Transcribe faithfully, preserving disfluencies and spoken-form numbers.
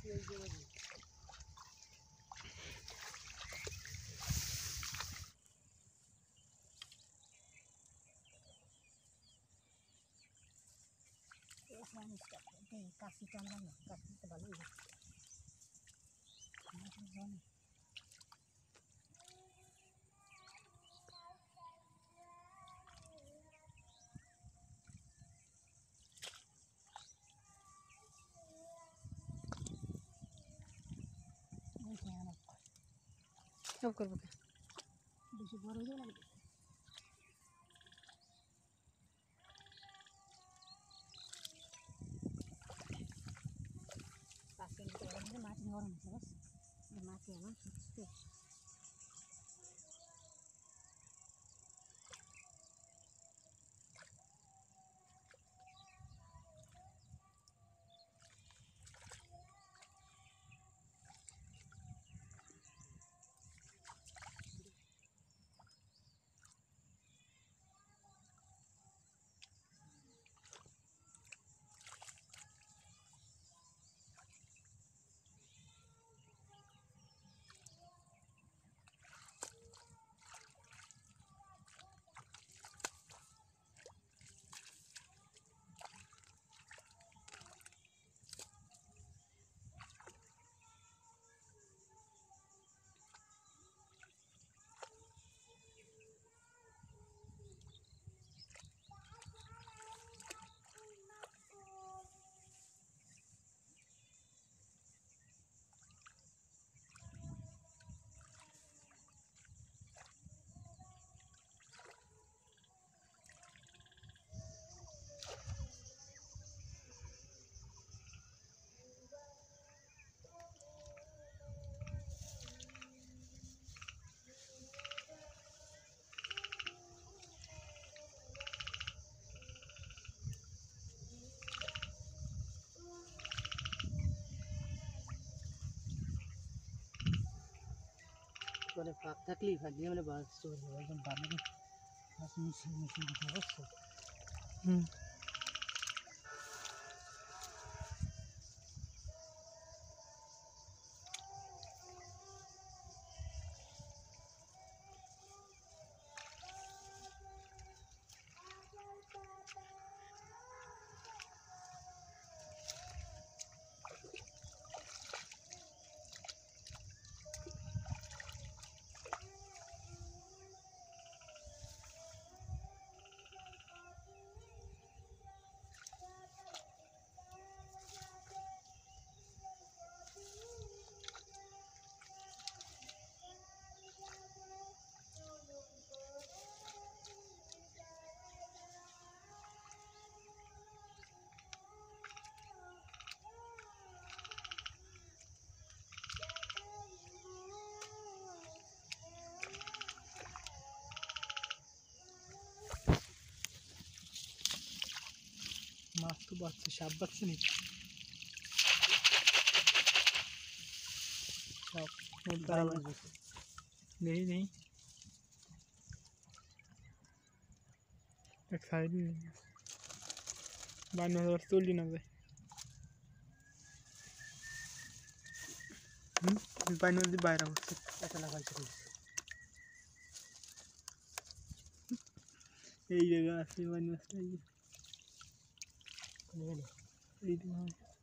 kasih contoh kasih terbalik अब कर बके बेसी बड़ हो লাগে pasien itu orang mati orang terus mati ya mas Boleh pak taklif aja boleh bahas soal orang pamer masih misi misi gitu bos. Hmm. माफ तो बात से शाबाश से नहीं बराबर नहीं नहीं एक साइड में बानवे वर्ष तो लेना है हम्म बानवे दी बारह वर्ष ऐसा लगा चल यही जगह असली बानवे नहीं नहीं